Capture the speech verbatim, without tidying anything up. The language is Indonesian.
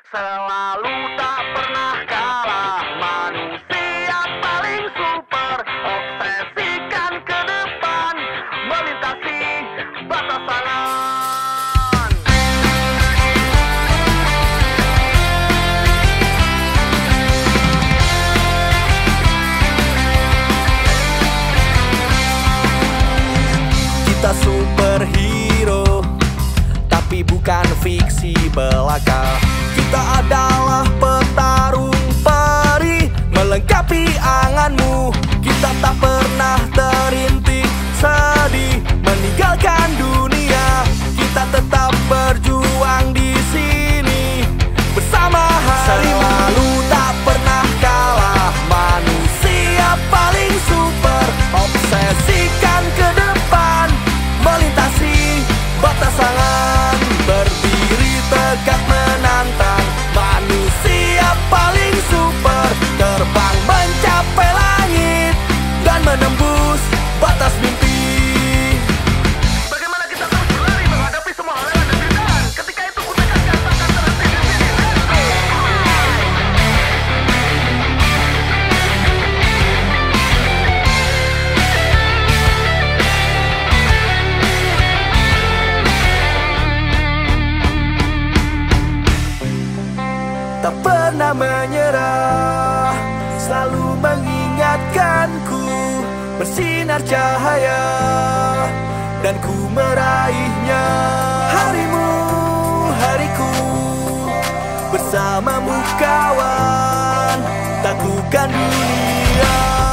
Selalu tak pernah kalah, manusia paling super, obsesikan ke depan, melintasi batasan. Kita superhero, tapi bukan fiksi belaka. Kita adalah petarung peri, melengkapi anganmu. Kita tak pernah terintih sedih, meninggalkan dunia. Kita tetap berjuang di sini bersama hari. Selalu tak pernah kalah, manusia paling super, obsesikan ke depan, melintasi batasan, berdiri tegak menantang. Manusia paling super, terbang mencapai langit dan menembus batas mimpi. Bagaimana kita terus berlari menghadapi semua halangan dan rintangan? Ketika itu ku tegaskan takkan terhenti di sini. Tak pernah menyerah, selalu mengingatkanku, bersinar cahaya dan ku meraihnya. Harimu, hariku, bersamamu kawan, taklukan dunia.